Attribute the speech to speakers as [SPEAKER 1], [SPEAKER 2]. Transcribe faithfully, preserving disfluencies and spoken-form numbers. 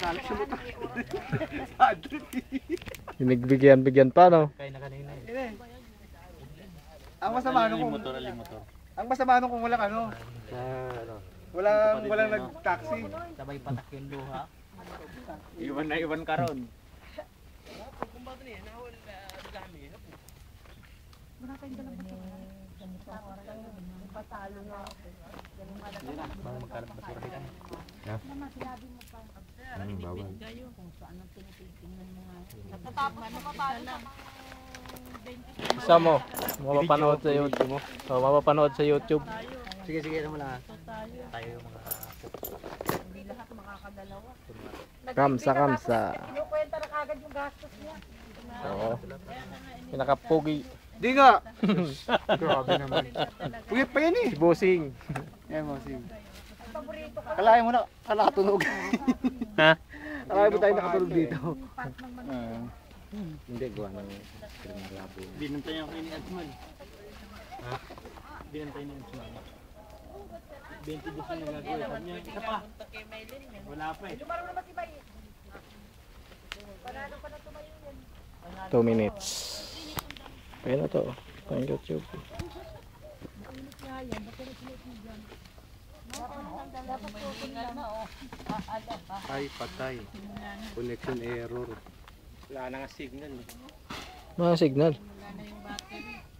[SPEAKER 1] Nagkalat sa motor. Sadly.
[SPEAKER 2] Binigbigyan-bigyan pa, no?
[SPEAKER 3] Kaya na kanina eh.
[SPEAKER 1] Yun eh. Ang masama ano kung...
[SPEAKER 3] motor, aling motor.
[SPEAKER 1] Ang masama ano kung walang ano.
[SPEAKER 3] Sa ano?
[SPEAKER 1] Walang, walang nag-taxi.
[SPEAKER 3] Sabay patak yung luha. Iwan na iwan ka ron.
[SPEAKER 4] Patalo na ako.
[SPEAKER 3] Bang magkalat basura dito.
[SPEAKER 4] Naman sinabi mo pa.
[SPEAKER 5] Hmm, bawal.
[SPEAKER 4] Kung saan ang tinitingnan mo nga.
[SPEAKER 6] Natatapos na matalo sa
[SPEAKER 2] Isa mo, mapapanood sa YouTube mo. Oh, mapapanood sa YouTube.
[SPEAKER 3] Sige, sige, ano mo lang ha. Tayo yung mga...
[SPEAKER 4] Hindi lahat makakadalawa.
[SPEAKER 2] Kamsa, kamsa.
[SPEAKER 4] Kinukwenta na kagad yung gastos niya.
[SPEAKER 2] Oo. Pinakapugi.
[SPEAKER 1] Di nga. Grabe naman. Puyat pa yan eh.
[SPEAKER 2] Si Busing.
[SPEAKER 1] Yan mo, sim.
[SPEAKER 4] Paborito ka.
[SPEAKER 1] Kalahin mo na, kalakatunog.
[SPEAKER 2] Ha?
[SPEAKER 1] Kalahin mo tayo nakatulog dito.
[SPEAKER 4] Pat ng mga
[SPEAKER 1] Ah.
[SPEAKER 5] Hindi, gawa ng kriminalabo.
[SPEAKER 3] Binantay ako ni Adman. Ha? Binantay ni Adman. twenty-two yung nagagawin. Sabi niya, isa pa. Wala pa eh.
[SPEAKER 4] Lumaro naman si Bay. Panalo pa na tumayo yan.
[SPEAKER 2] Two minutes. Kaya na to. Pang YouTube.
[SPEAKER 4] Init nga yan. Bakit na sinuot mo dyan? Dapat tutun lang.
[SPEAKER 5] Ay, patay. Connection error.
[SPEAKER 3] Wala na nga signal eh.
[SPEAKER 2] Mga signal.
[SPEAKER 6] Wala na yung battery.